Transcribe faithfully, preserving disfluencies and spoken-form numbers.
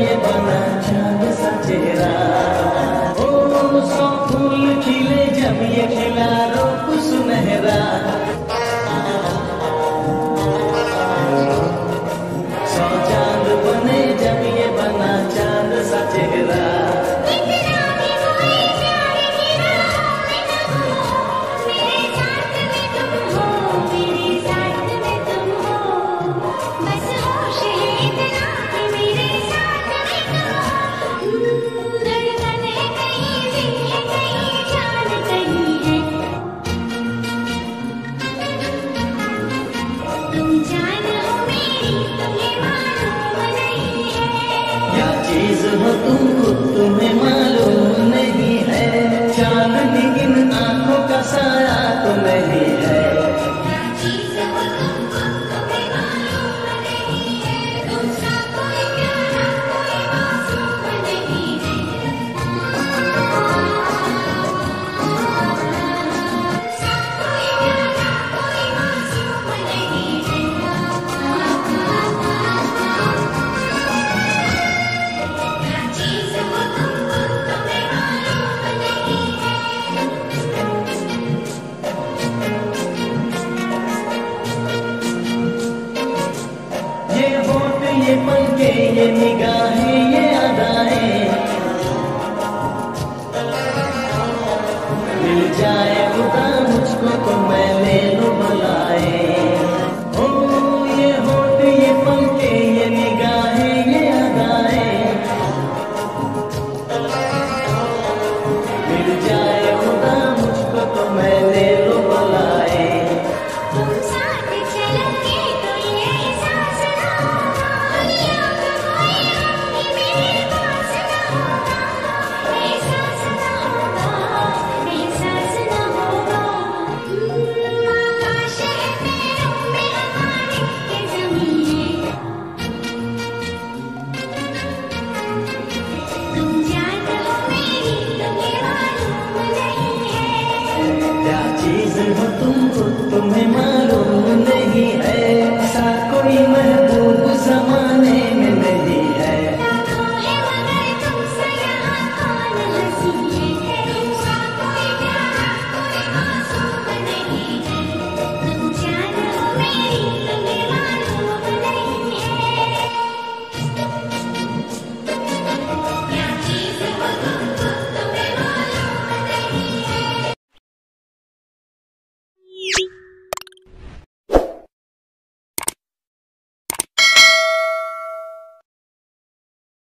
ये बना चांद सा चेहरा। ओ सौ फूल खिले जब ये खिला रूप सुनहरा। सौ चांद बने जब ये बना चांद सा चेहरा। हो तुमको तुम्हें मालूम नहीं है, चांदनी इन आंखों का साया तो नहीं है। ये पंखे ये निगाहें ये अदाएं, मिल जाए खुदा मुझको तो मैं ले लूं बुलाए। ओ ये होठ ये पंखे ये निगाहें ये अदाएं, मिल जाए खुदा मुझको तो मैं ले लूं बुलाए। चीज हो तुमको तुम्हें